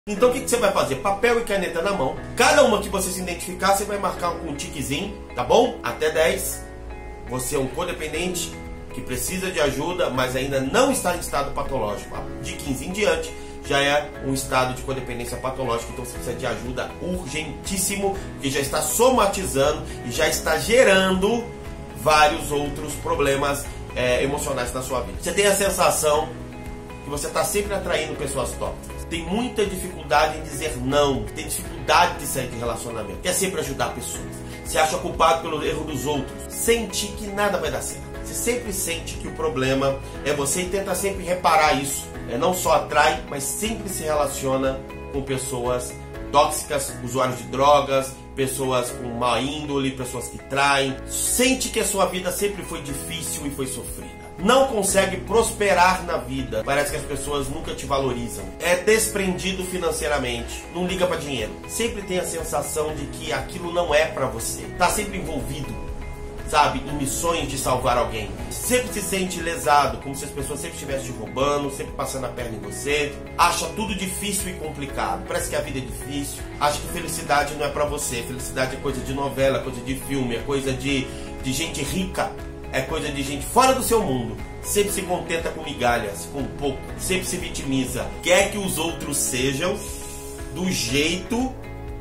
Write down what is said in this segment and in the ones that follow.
Então o que você vai fazer? Papel e caneta na mão. Cada uma que você se identificar, você vai marcar com um tiquezinho, tá bom? Até 10. Você é um codependente que precisa de ajuda, mas ainda não está em estado patológico. De 15 em diante, já é um estado de codependência patológica, então você precisa de ajuda urgentíssimo, que já está somatizando e já está gerando vários outros problemas emocionais na sua vida. Você tem a sensação que você está sempre atraindo pessoas tóxicas, tem muita dificuldade em dizer não, tem dificuldade de sair de relacionamento, quer sempre ajudar pessoas, se acha culpado pelo erro dos outros, sente que nada vai dar certo. Você sempre sente que o problema é você e tenta sempre reparar isso. Não só atrai, mas sempre se relaciona com pessoas tóxicas, usuários de drogas, pessoas com má índole, pessoas que traem. Sente que a sua vida sempre foi difícil e foi sofrida. Não consegue prosperar na vida. Parece que as pessoas nunca te valorizam. É desprendido financeiramente. Não liga para dinheiro. Sempre tem a sensação de que aquilo não é para você. Tá sempre envolvido, sabe, em missões de salvar alguém. Sempre se sente lesado, como se as pessoas sempre estivessem te roubando, sempre passando a perna em você. Acha tudo difícil e complicado. Parece que a vida é difícil. Acha que felicidade não é pra você. Felicidade é coisa de novela, coisa de filme, é coisa de gente rica. É coisa de gente fora do seu mundo. Sempre se contenta com migalhas, com pouco. Sempre se vitimiza. Quer que os outros sejam do jeito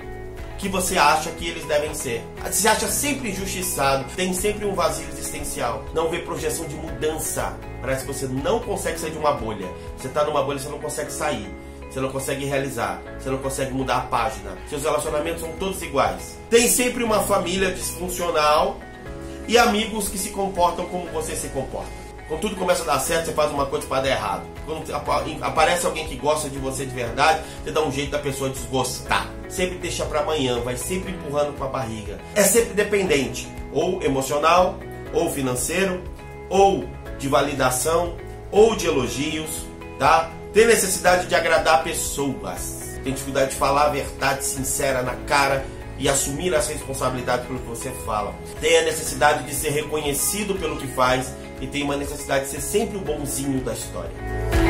que você acha que eles devem ser. Se acha sempre injustiçado, tem sempre um vazio existencial, não vê projeção de mudança. Parece que você não consegue sair de uma bolha. Você está numa bolha e você não consegue sair. Você não consegue realizar, você não consegue mudar a página. Seus relacionamentos são todos iguais. Tem sempre uma família disfuncional e amigos que se comportam como você se comporta. Quando tudo começa a dar certo, você faz uma coisa para dar errado. Quando aparece alguém que gosta de você de verdade, você dá um jeito da pessoa desgostar. Sempre deixa para amanhã, vai sempre empurrando com a barriga. É sempre dependente, ou emocional, ou financeiro, ou de validação, ou de elogios, tá? Tem necessidade de agradar pessoas. Tem dificuldade de falar a verdade sincera na cara e assumir essa responsabilidade pelo que você fala. Tem a necessidade de ser reconhecido pelo que faz e tem uma necessidade de ser sempre o bonzinho da história.